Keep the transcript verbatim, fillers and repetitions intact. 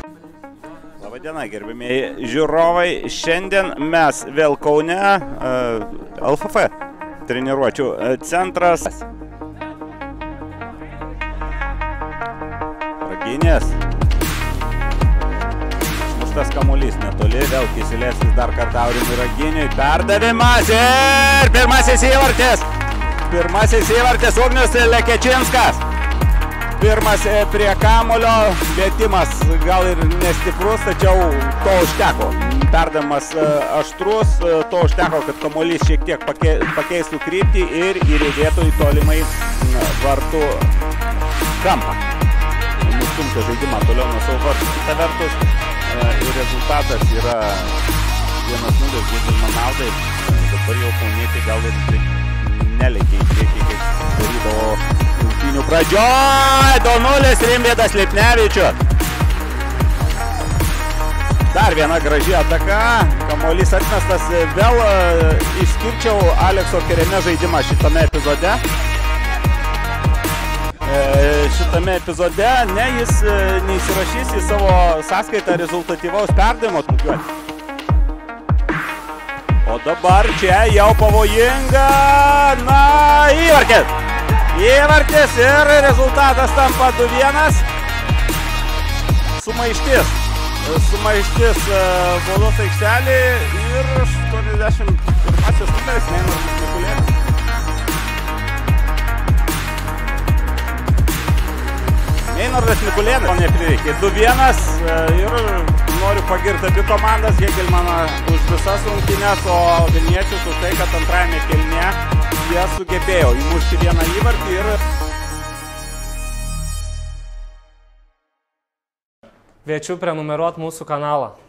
Labadiena, gerbimieji žiūrovai. Šiandien mes vėl Kaune, L F F treniruočių centras. Raginės. Išmuštas kamuolys netoli, vėl Kisilėsis dar kartą Aurimui Raginiui. Perdavimas ir pirmasis įvartis. Pirmasis įvartis Ugnius Lekečinskas. Pirmas prie kamulio, lietimas gal ir nestiprus, tačiau to užteko. Perdavimas aštrus, to užteko, kad kamuolys šiek tiek pakeistų kryptį ir įrėdėtų į tolimai vartų kampą. Nustumti žaidimą toliau nuo savo vartų. Kita vertus, ir rezultatas yra vienas nulis Gedvilno naudai. Dabar jau kauniečiai gal ir nelėkia į priekį, kaip darydavo rungtynių pradžioj. du nulis Rimvydas Lipnevičius. Dar viena graži ataka. Kamuolys atmestas. Vėl išskirčiau Alekso Kereme žaidimą šitame epizode. Šitame epizode ne, jis neįsirašys į savo sąskaitą rezultatyvaus perdavimo. O dabar čia jau pavojinga. Na, įvartis. Įvartis ir rezultatas tampa du vienas. Sumaištis. Sumaištis baudos aikštelė ir aštuoniasdešimt pirmasis numeris Meinardas Mikulėnas. Meinardas Mikulėnas, o neprireikė. du vienas ir noriu pagirti abi komandas, Hegelmaną už visas rungtynes, o Vilniečius už tai, kad antrajame kėlinyje jie sugebėjo įmušti vieną įvartį ir... Kviečiu prenumeruoti mūsų kanalą.